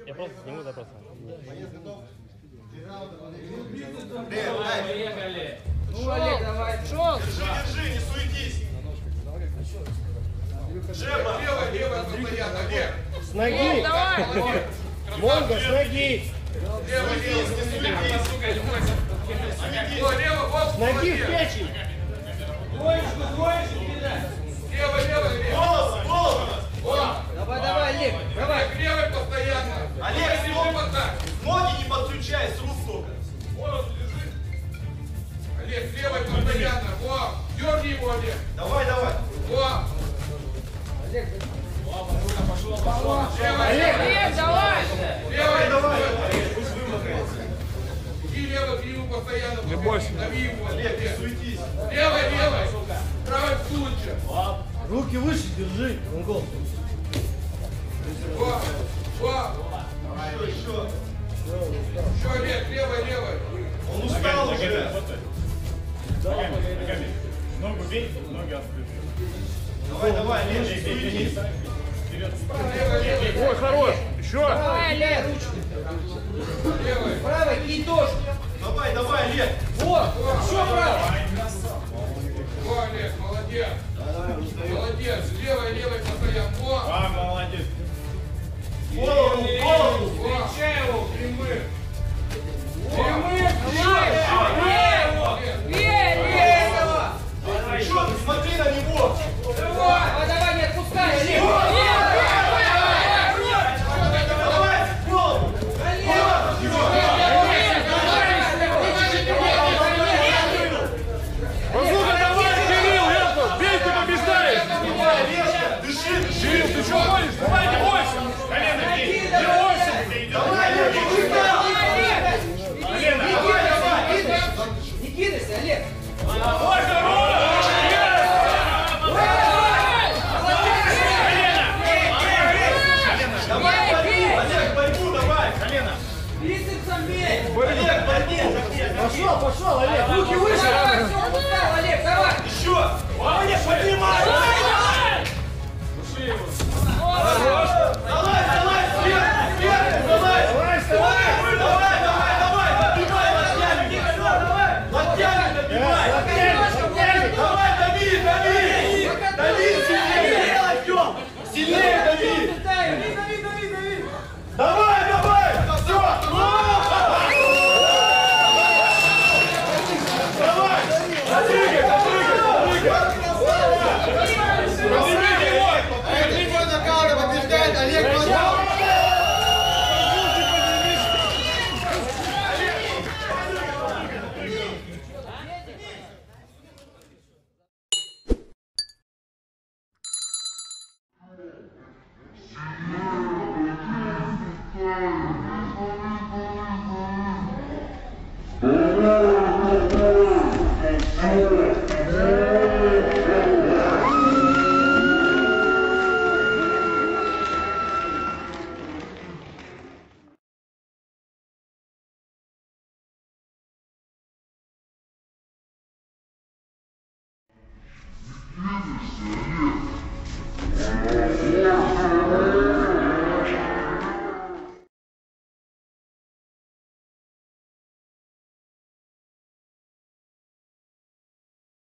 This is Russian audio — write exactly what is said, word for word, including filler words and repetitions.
Я просто сниму запрос. Поехали. Ну, Олег, давай. Шел. Держи, держи, не суетись. Джеба, левая, левая, постоянно, Олег. С ноги. Давай. Монго, с ноги. Лево, лево, не суетись. С ноги в печень. Двоечку, двоечку кидай. Лево, лево, лево. Голос, голос. Давай, давай, Олег. Давай. Левый постоянно. Олег, Олег, вот так. Ноги не подключай, с рук только. Голос лежит. Олег, левый постоянно. Во, дерни его, Олег. Давай, давай. Во. Олег, Пошел, пошел. Левый, Олег, Олег, давай. левый, Давай. пусть вымахается. И левый, бью постоянно. Не бойся. Дави его. Олег, не суетись. Левый, левый. Правый тут же. Руки выше держи. Монгол. Во, во. Еще, еще. Еще, Олег, левый, левый. Он устал уже. Ногами, ногами. Ногу бей, ноги открыты. Давай, давай, Олег, не суетись. Вперед. Левый, левый. Ой, хорош. Еще. Давай, Олег. Левый. Правый, кий тоже. Давай, давай, Олег. Вот. Все, правый. Во, Олег, молодец. Молодец. Левый, левый.